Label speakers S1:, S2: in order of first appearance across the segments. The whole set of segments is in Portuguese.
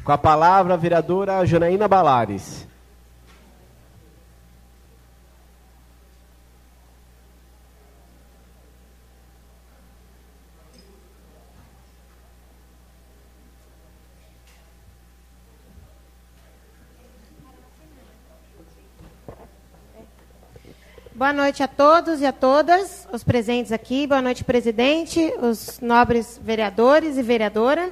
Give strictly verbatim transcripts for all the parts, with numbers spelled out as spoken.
S1: Com a palavra, a vereadora Janaína Balares.
S2: Boa noite a todos e a todas, os presentes aqui. Boa noite, presidente, os nobres vereadores e vereadora.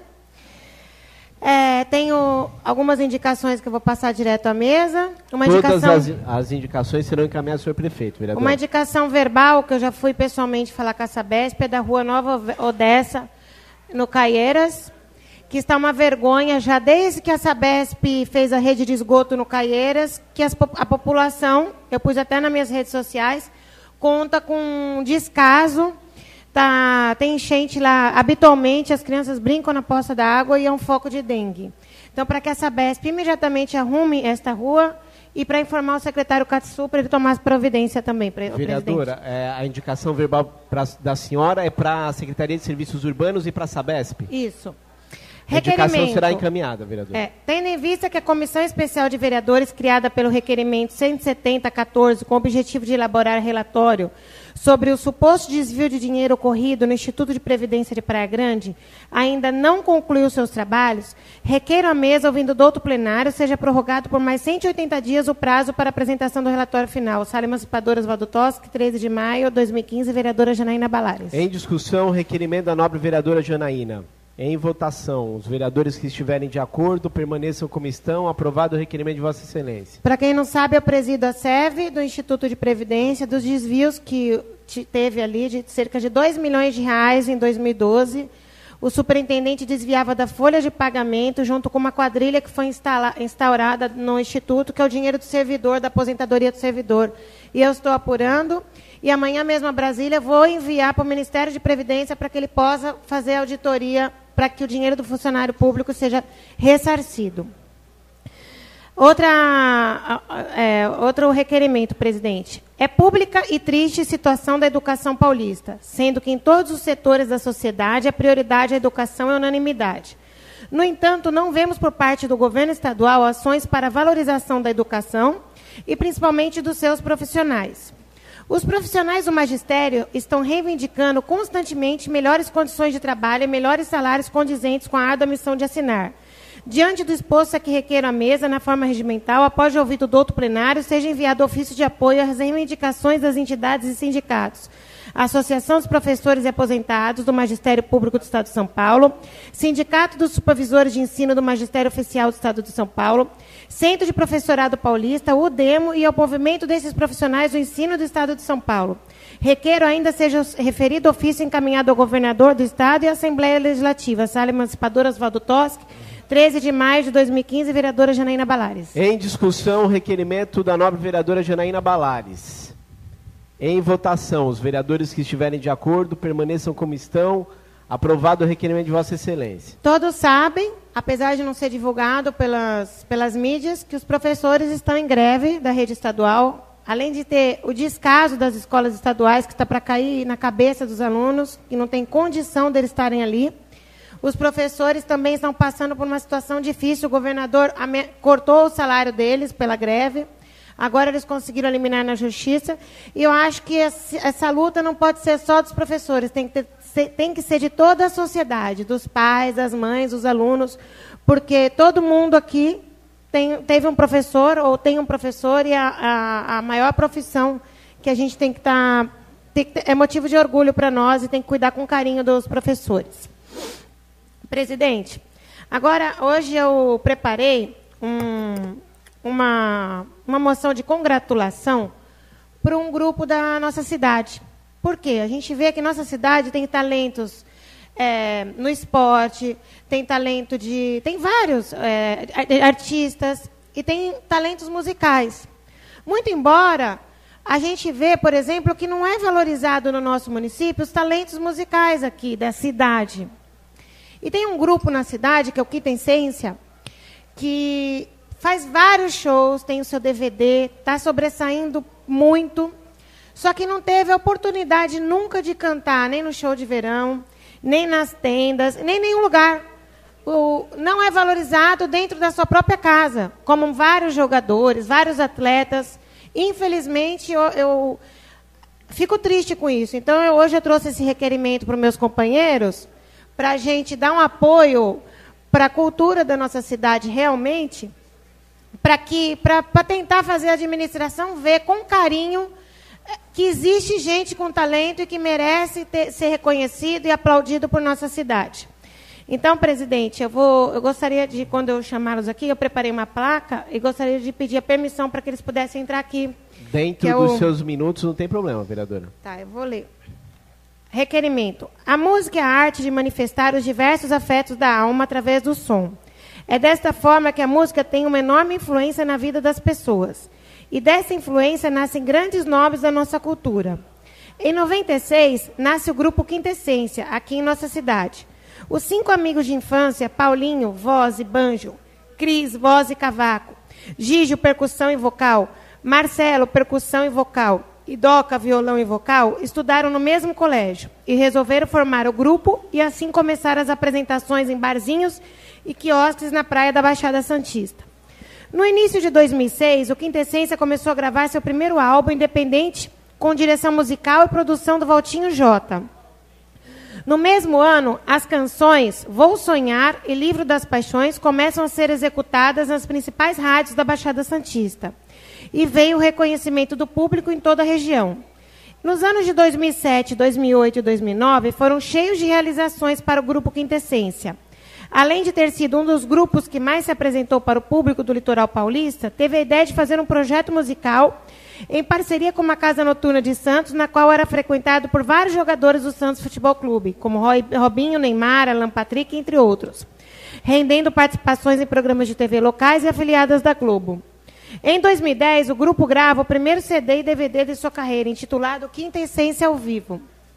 S2: É, tenho algumas indicações que eu vou passar direto à mesa. Uma
S1: Todas
S2: indicação,
S1: as, as indicações serão encaminhadas ao senhor prefeito, vereador.
S2: Uma indicação verbal, que eu já fui pessoalmente falar com a Sabesp, é da Rua Nova Odessa, no Caieiras, que está uma vergonha, já desde que a Sabesp fez a rede de esgoto no Caieiras, que as, a população, eu pus até nas minhas redes sociais, conta com descaso, tá, tem enchente lá, habitualmente as crianças brincam na poça da água e é um foco de dengue. Então, para que a Sabesp imediatamente arrume esta rua e para informar o secretário Katsu para ele tomar providência também. Pra,
S1: vereadora, é, a indicação verbal pra, da senhora é para a Secretaria de Serviços Urbanos e para a Sabesp?
S2: Isso.
S1: A indicação será encaminhada, vereador.
S2: É, tendo em vista que a Comissão Especial de Vereadores, criada pelo requerimento cento e setenta barra quatorze, com o objetivo de elaborar relatório sobre o suposto desvio de dinheiro ocorrido no Instituto de Previdência de Praia Grande, ainda não concluiu seus trabalhos, requeiro à mesa, ouvindo do outro plenário, seja prorrogado por mais cento e oitenta dias o prazo para apresentação do relatório final. Sala Emancipadora Oswaldo Toschi, treze de maio de dois mil e quinze, vereadora Janaína Balares.
S1: Em discussão, requerimento da nobre vereadora Janaína. Em votação, os vereadores que estiverem de acordo permaneçam como estão. Aprovado o requerimento de Vossa Excelência.
S2: Para quem não sabe, eu presido a SEV do Instituto de Previdência, dos desvios que teve ali, de cerca de dois milhões de reais em dois mil e doze. O superintendente desviava da folha de pagamento, junto com uma quadrilha que foi instaurada no Instituto, que é o dinheiro do servidor, da aposentadoria do servidor. E eu estou apurando. E amanhã mesmo a Brasília vou enviar para o Ministério de Previdência para que ele possa fazer a auditoria para que o dinheiro do funcionário público seja ressarcido. Outra, é, outro requerimento, presidente. É pública e triste situação da educação paulista, sendo que em todos os setores da sociedade a prioridade à educação é unanimidade. No entanto, não vemos por parte do governo estadual ações para a valorização da educação e principalmente dos seus profissionais. Os profissionais do magistério estão reivindicando constantemente melhores condições de trabalho e melhores salários condizentes com a árdua missão de assinar. Diante do exposto a que requeiro à mesa, na forma regimental, após o ouvido do outro plenário, seja enviado ofício de apoio às reivindicações das entidades e sindicatos. A Associação dos Professores e Aposentados do Magistério Público do Estado de São Paulo, Sindicato dos Supervisores de Ensino do Magistério Oficial do Estado de São Paulo, Centro de Professorado Paulista, o DEMO e ao movimento desses profissionais do ensino do Estado de São Paulo. Requeiro ainda seja referido ofício encaminhado ao governador do Estado e à Assembleia Legislativa. Sala Emancipadora Oswaldo Toschi, treze de maio de dois mil e quinze, vereadora Janaína Balares.
S1: Em discussão, o requerimento da nobre vereadora Janaína Balares. Em votação, os vereadores que estiverem de acordo permaneçam como estão. Aprovado o requerimento de Vossa Excelência.
S2: Todos sabem, apesar de não ser divulgado pelas, pelas mídias, que os professores estão em greve da rede estadual, além de ter o descaso das escolas estaduais, que está para cair na cabeça dos alunos, que não tem condição deles estarem ali. Os professores também estão passando por uma situação difícil. O governador cortou o salário deles pela greve. Agora eles conseguiram eliminar na justiça. E eu acho que essa luta não pode ser só dos professores, tem que, ter, tem que ser de toda a sociedade, dos pais, das mães, dos alunos, porque todo mundo aqui tem, teve um professor ou tem um professor, e a, a, a maior profissão que a gente tem que estar... Tá, é motivo de orgulho para nós e tem que cuidar com carinho dos professores. Presidente, agora, hoje eu preparei um, uma, uma moção de congratulação para um grupo da nossa cidade. Por quê? A gente vê que nossa cidade tem talentos é, no esporte, tem talento de... Tem vários é, artistas e tem talentos musicais. Muito embora a gente vê, por exemplo, que não é valorizado no nosso município os talentos musicais aqui da cidade. E tem um grupo na cidade, que é o Quintessência, que faz vários shows, tem o seu D V D, está sobressaindo muito, só que não teve a oportunidade nunca de cantar, nem no show de verão, nem nas tendas, nem em nenhum lugar. o, não é valorizado dentro da sua própria casa, como vários jogadores, vários atletas. Infelizmente, eu, eu fico triste com isso. Então, eu, hoje eu trouxe esse requerimento para os meus companheiros, para a gente dar um apoio para a cultura da nossa cidade realmente, para que, para tentar fazer a administração ver com carinho que existe gente com talento e que merece ter, ser reconhecido e aplaudido por nossa cidade. Então, presidente, eu, vou, eu gostaria de, quando eu chamá-los aqui, eu preparei uma placa e gostaria de pedir a permissão para que eles pudessem entrar aqui.
S1: Dentro é dos o... seus minutos, não tem problema, vereadora.
S2: Tá, eu vou ler. Requerimento. A música é a arte de manifestar os diversos afetos da alma através do som. É desta forma que a música tem uma enorme influência na vida das pessoas. E dessa influência nascem grandes nomes da nossa cultura. Em noventa e seis, nasce o grupo Quintessência, aqui em nossa cidade. Os cinco amigos de infância, Paulinho, voz e banjo, Cris, voz e cavaco, Gígio, percussão e vocal, Marcelo, percussão e vocal, e Doca, violão e vocal, estudaram no mesmo colégio e resolveram formar o grupo e assim começar as apresentações em barzinhos e quiosques na praia da Baixada Santista. No início de dois mil e seis, o Quintessência começou a gravar seu primeiro álbum independente com direção musical e produção do Valtinho Jota. No mesmo ano, as canções Vou Sonhar e Livro das Paixões começam a ser executadas nas principais rádios da Baixada Santista. E veio o reconhecimento do público em toda a região. Nos anos de dois mil e sete, dois mil e oito e dois mil e nove, foram cheios de realizações para o Grupo Quintessência. Além de ter sido um dos grupos que mais se apresentou para o público do litoral paulista, teve a ideia de fazer um projeto musical em parceria com uma casa noturna de Santos, na qual era frequentado por vários jogadores do Santos Futebol Clube, como Robinho, Neymar, Alan Patrick, entre outros, rendendo participações em programas de T V locais e afiliadas da Globo. Em dois mil e dez, o grupo grava o primeiro C D e D V D de sua carreira, intitulado Quintessência ao Vivo,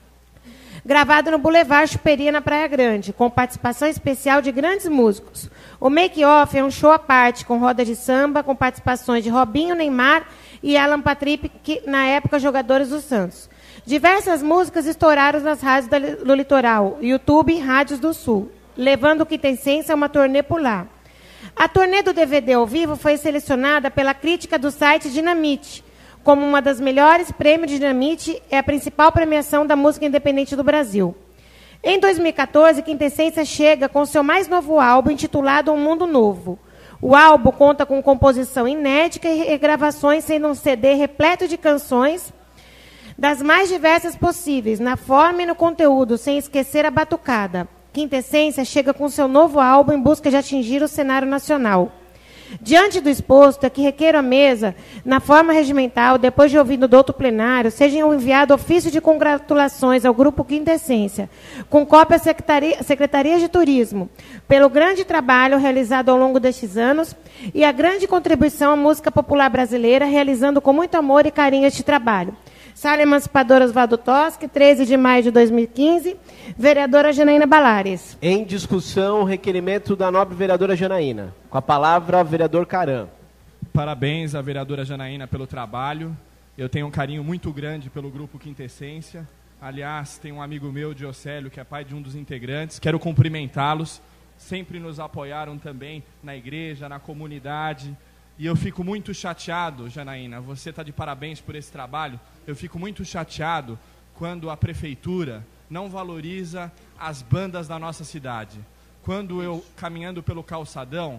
S2: gravado no Boulevard Chuperia, na Praia Grande, com participação especial de grandes músicos. O make-off é um show à parte, com roda de samba, com participações de Robinho, Neymar e Alan Patrick, que, na época, jogadores do Santos. Diversas músicas estouraram nas rádios do litoral, YouTube e rádios do Sul, levando o Quintessência a uma turnê por lá. A turnê do D V D ao vivo foi selecionada pela crítica do site Dinamite como uma das melhores. Prêmio Dinamite é a principal premiação da música independente do Brasil. Em dois mil e quatorze, Quintessência chega com seu mais novo álbum, intitulado Um Mundo Novo. O álbum conta com composição inédita e regravações, sendo um C D repleto de canções das mais diversas possíveis, na forma e no conteúdo, sem esquecer a batucada. Quintessência chega com seu novo álbum em busca de atingir o cenário nacional. Diante do exposto, é que requeiro à mesa, na forma regimental, depois de ouvido do outro plenário, seja enviado ofício de congratulações ao Grupo Quintessência, com cópia à Secretaria, Secretaria de Turismo, pelo grande trabalho realizado ao longo destes anos e a grande contribuição à música popular brasileira, realizando com muito amor e carinho este trabalho. Sala Emancipadora Oswaldo Toschi, treze de maio de dois mil e quinze, vereadora Janaína Balares.
S1: Em discussão, requerimento da nobre vereadora Janaína. Com a palavra, vereador Caram.
S3: Parabéns à vereadora Janaína pelo trabalho. Eu tenho um carinho muito grande pelo Grupo Quintessência. Aliás, tem um amigo meu, Diocélio, que é pai de um dos integrantes. Quero cumprimentá-los. Sempre nos apoiaram também na igreja, na comunidade. E eu fico muito chateado, Janaína, você está de parabéns por esse trabalho. Eu fico muito chateado quando a prefeitura não valoriza as bandas da nossa cidade. Quando eu, caminhando pelo calçadão,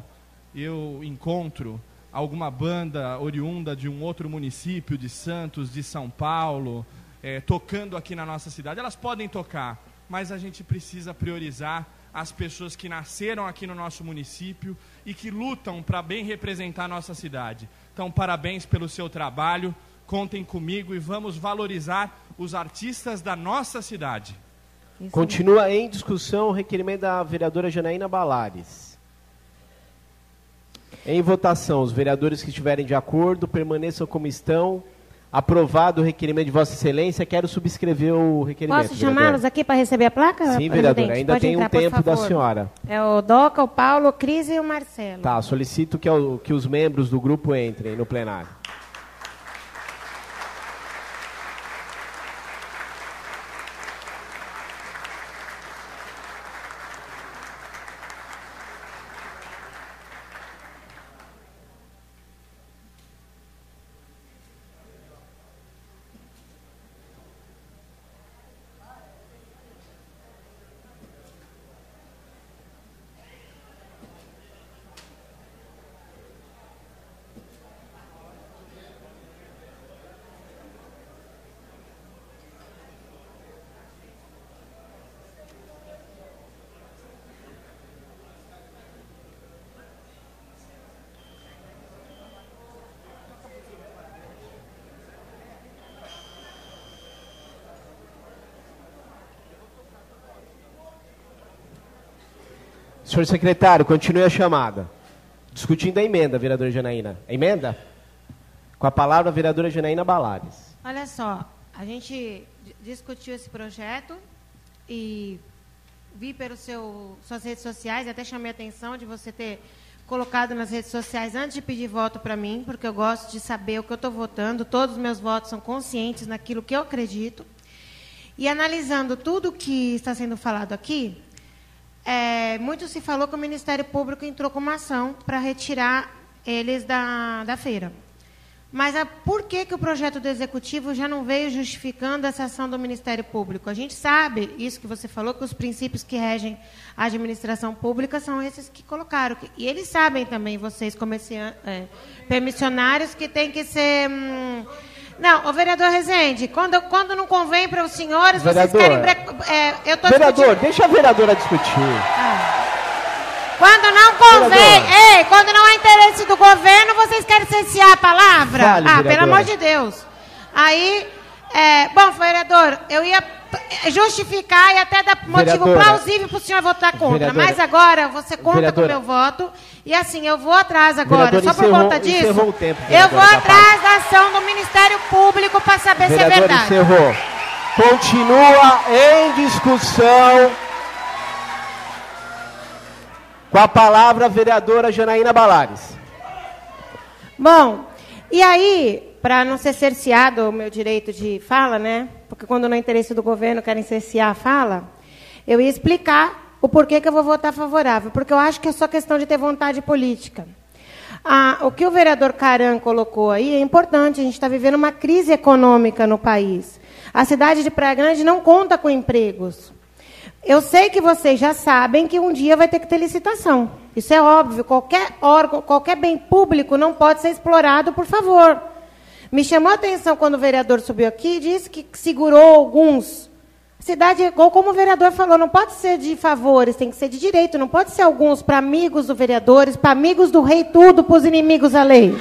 S3: eu encontro alguma banda oriunda de um outro município, de Santos, de São Paulo, é, tocando aqui na nossa cidade. Elas podem tocar, mas a gente precisa priorizar as pessoas que nasceram aqui no nosso município e que lutam para bem representar a nossa cidade. Então, parabéns pelo seu trabalho, contem comigo e vamos valorizar os artistas da nossa cidade.
S1: Isso. Continua em discussão o requerimento da vereadora Janaína Balares. Em votação, os vereadores que estiverem de acordo permaneçam como estão. Aprovado o requerimento de Vossa Excelência, quero subscrever o requerimento.
S2: Posso chamá-los aqui para receber a placa?
S1: Sim, vereadora, ainda Pode tem entrar, um tempo da senhora.
S2: É o Doca, o Paulo, o Cris e o Marcelo.
S1: Tá, solicito que, que os membros do grupo entrem no plenário. Senhor secretário, continue a chamada. Discutindo a emenda, vereadora Janaína. A emenda? Com a palavra, a vereadora Janaína Balares.
S2: Olha só, a gente discutiu esse projeto e vi pelas suas redes sociais, até chamei a atenção de você ter colocado nas redes sociais antes de pedir voto para mim, porque eu gosto de saber o que eu estou votando, todos os meus votos são conscientes naquilo que eu acredito. E analisando tudo que está sendo falado aqui, é, muito se falou que o Ministério Público entrou com uma ação para retirar eles da, da feira. Mas a, por que, que o projeto do Executivo já não veio justificando essa ação do Ministério Público? A gente sabe, isso que você falou, que os princípios que regem a administração pública são esses que colocaram. E eles sabem também, vocês, comerciantes, é, permissionários, que tem que ser... Hum, não, o vereador Rezende, quando, quando não convém para os senhores, vereador, vocês querem... É, eu tô
S1: vereador,
S2: discutindo...
S1: deixa a vereadora discutir.
S2: Ah. Quando não convém, ei, quando não é interesse do governo, vocês querem cercear a palavra?
S1: Vale,
S2: ah,
S1: vereadora.
S2: Pelo amor de Deus. Aí, é, bom, vereador, eu ia justificar e até dar motivo vereadora, plausível para o senhor votar contra. Mas agora você conta vereadora, com o meu voto. E assim, eu vou atrás agora, só por encerrou, conta disso. O tempo, eu vou atrás da ação do Ministério Público para saber vereadora, se é verdade.
S1: Encerrou. Continua em discussão. Com a palavra, a vereadora Janaína Balares.
S2: Bom, e aí, para não ser cerceado o meu direito de fala, né? Porque quando não é interesse do governo querem cercear a fala, eu ia explicar o porquê que eu vou votar favorável. Porque eu acho que é só questão de ter vontade política. Ah, o que o vereador Caran colocou aí é importante. A gente está vivendo uma crise econômica no país. A cidade de Praia Grande não conta com empregos. Eu sei que vocês já sabem que um dia vai ter que ter licitação. Isso é óbvio. Qualquer órgão, qualquer bem público não pode ser explorado, por favor. Me chamou a atenção quando o vereador subiu aqui e disse que segurou alguns. A cidade, igual como o vereador falou, não pode ser de favores, tem que ser de direito. Não pode ser alguns para amigos do vereadores, para amigos do rei tudo, para os inimigos da lei.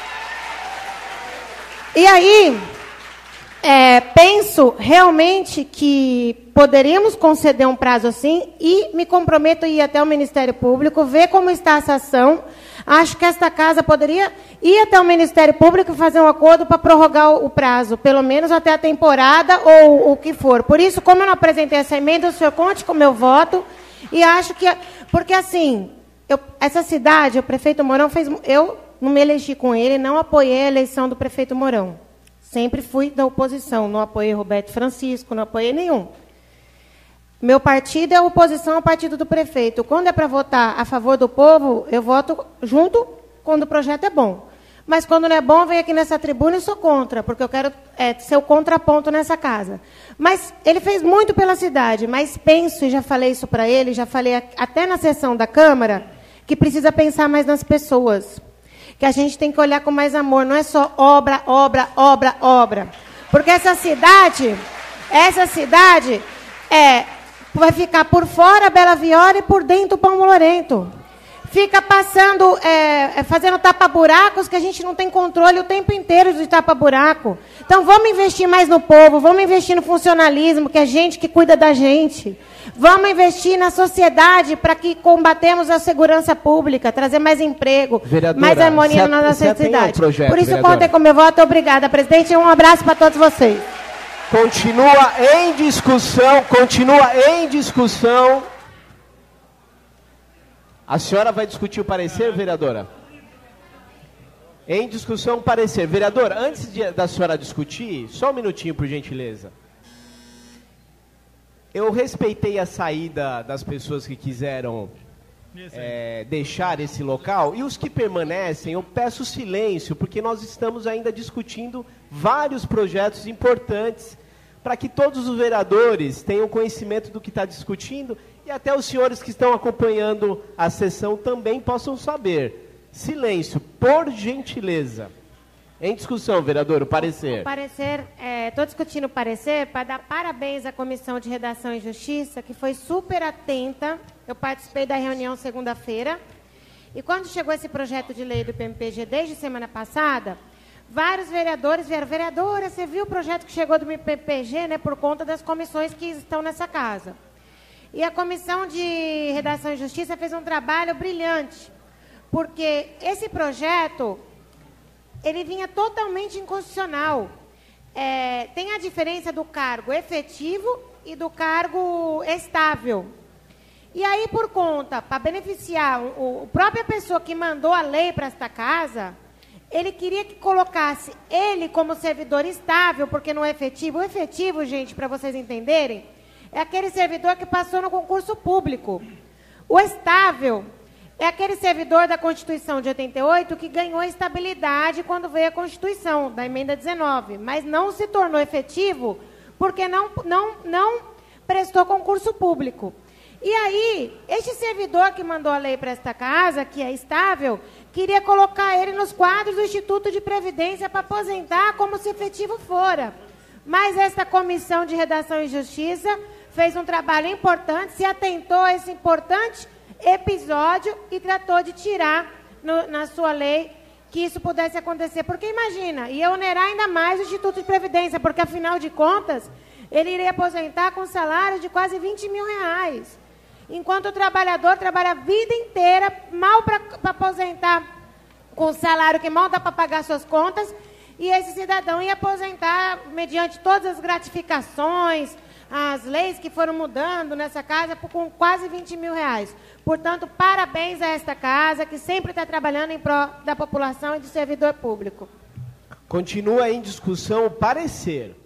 S2: E aí... É, penso realmente que poderíamos conceder um prazo assim e me comprometo a ir até o Ministério Público, ver como está essa ação. Acho que esta casa poderia ir até o Ministério Público e fazer um acordo para prorrogar o, o prazo, pelo menos até a temporada ou o que for. Por isso, como eu não apresentei essa emenda, o senhor conte com o meu voto. E acho que... Porque, assim, eu, essa cidade, o prefeito Mourão fez... Eu não me elegi com ele, não apoiei a eleição do prefeito Mourão. Sempre fui da oposição, não apoiei Roberto Francisco, não apoiei nenhum. Meu partido é a oposição ao partido do prefeito. Quando é para votar a favor do povo, eu voto junto quando o projeto é bom. Mas quando não é bom, eu venho aqui nessa tribuna e sou contra, porque eu quero é, ser o contraponto nessa casa. Mas ele fez muito pela cidade, mas penso, e já falei isso para ele, já falei até na sessão da Câmara, que precisa pensar mais nas pessoas. Que a gente tem que olhar com mais amor, não é só obra, obra, obra, obra. Porque essa cidade, essa cidade é, vai ficar por fora a Bela Viola e por dentro o Pão Lorento. Fica passando, é, fazendo tapa-buracos que a gente não tem controle o tempo inteiro de tapa-buraco. Então vamos investir mais no povo, vamos investir no funcionalismo, que é gente que cuida da gente. Vamos investir na sociedade para que combatemos a segurança pública, trazer mais emprego, vereadora, mais harmonia na nossa cidade. Projeto, Por isso, vereadora. Contem com o meu voto. Obrigada, presidente. Um abraço para todos vocês.
S1: Continua em discussão, continua em discussão. A senhora vai discutir o parecer, vereadora? Em discussão, parecer. Vereadora, antes de, da senhora discutir, só um minutinho, por gentileza. Eu respeitei a saída das pessoas que quiseram é, deixar esse local, e os que permanecem, eu peço silêncio, porque nós estamos ainda discutindo vários projetos importantes para que todos os vereadores tenham conhecimento do que está discutindo e até os senhores que estão acompanhando a sessão também possam saber. Silêncio, por gentileza. Em discussão, vereador, o parecer.
S2: O parecer, estou é, discutindo o parecer para dar parabéns à Comissão de Redação e Justiça, que foi super atenta. Eu participei da reunião segunda-feira. E quando chegou esse projeto de lei do P M P G, desde semana passada, vários vereadores vieram. Vereadora, você viu o projeto que chegou do P M P G, né, por conta das comissões que estão nessa casa. E a Comissão de Redação e Justiça fez um trabalho brilhante, porque esse projeto, ele vinha totalmente inconstitucional. É, tem a diferença do cargo efetivo e do cargo estável. E aí, por conta, para beneficiar o, a própria pessoa que mandou a lei para esta casa, ele queria que colocasse ele como servidor estável, porque no efetivo, o efetivo, gente, para vocês entenderem, é aquele servidor que passou no concurso público. O estável é aquele servidor da Constituição de oitenta e oito que ganhou estabilidade quando veio a Constituição, da emenda dezenove, mas não se tornou efetivo porque não, não, não prestou concurso público. E aí, este servidor que mandou a lei para esta casa, que é estável, queria colocar ele nos quadros do Instituto de Previdência para aposentar como se efetivo fora. Mas esta Comissão de Redação e Justiça fez um trabalho importante, se atentou a esse importante episódio e tratou de tirar no, na sua lei que isso pudesse acontecer. Porque imagina, ia onerar ainda mais o Instituto de Previdência, porque afinal de contas, ele iria aposentar com salário de quase vinte mil reais. Enquanto o trabalhador trabalha a vida inteira, mal para aposentar com salário que mal dá para pagar suas contas, e esse cidadão ia aposentar mediante todas as gratificações, as leis que foram mudando nessa casa, com quase vinte mil reais. Portanto, parabéns a esta casa, que sempre está trabalhando em prol da população e do servidor público.
S1: Continua em discussão o parecer.